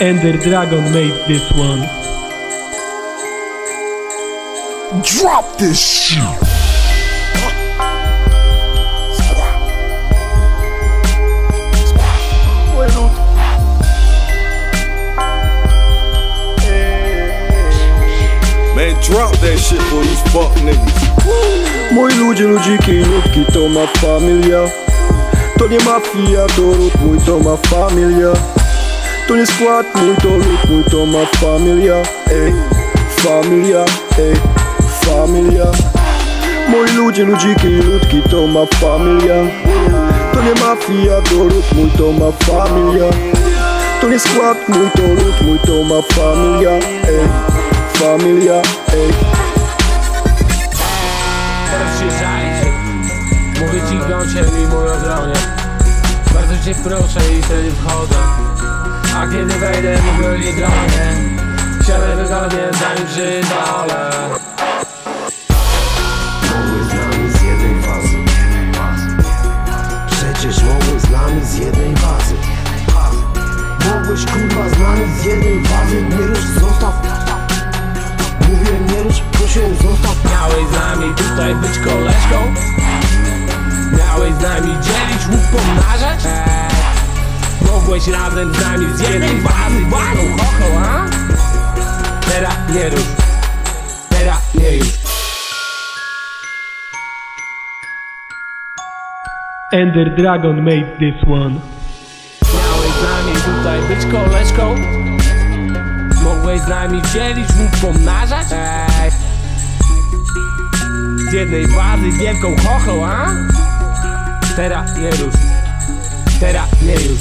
Ender Dragon made this one. Drop this shit. Man, drop that shit for these fuck niggas. Moi ludzie, ludziki, ludki, to ma familia. To nie mafia, to lud mój, to ma familia. To nie skład mój, to lud mój, to ma familia. Ej, familia, ej, familia. Moi ludzie, ludziki, ludki, to ma familia. To nie mafia, to lud mój, to ma familia. To nie skład mój, to lud mój, to ma familia. Ej, familia, ej. Teraz się żalisz? Mówię ci, gącie mi mój obronie. Bardzo cię proszę i wtedy wchodzę. A kiedy wejdę, mówię nie drogę. Siadę wygodnie, zanim przydolę. Mogłeś z nami z jednej fazy. Przecież mogłeś z nami z jednej fazy. Mogłeś kurwa z nami z jednej fazy. Nie rusz, zostaw. Mówiłem nie rusz, prosiłem zostaw. Miałeś z nami tutaj być koleżką? Miałeś z nami dzielić łuk, pomnażać? Mogłeś razem z nami z jednej fazy jedną kochą, a? Teraz nie rusz. Teraz nie już. Ender Dragon made this one. Miałeś z nami tutaj być koleżką? Mogłeś z nami dzielić łuk, pomnażać? Z jednej wazy wielką chochą, a? Teraz nie rusz. Teraz nie już.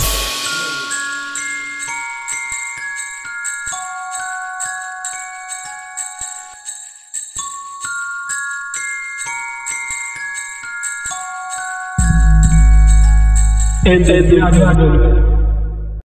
Ender Dragon.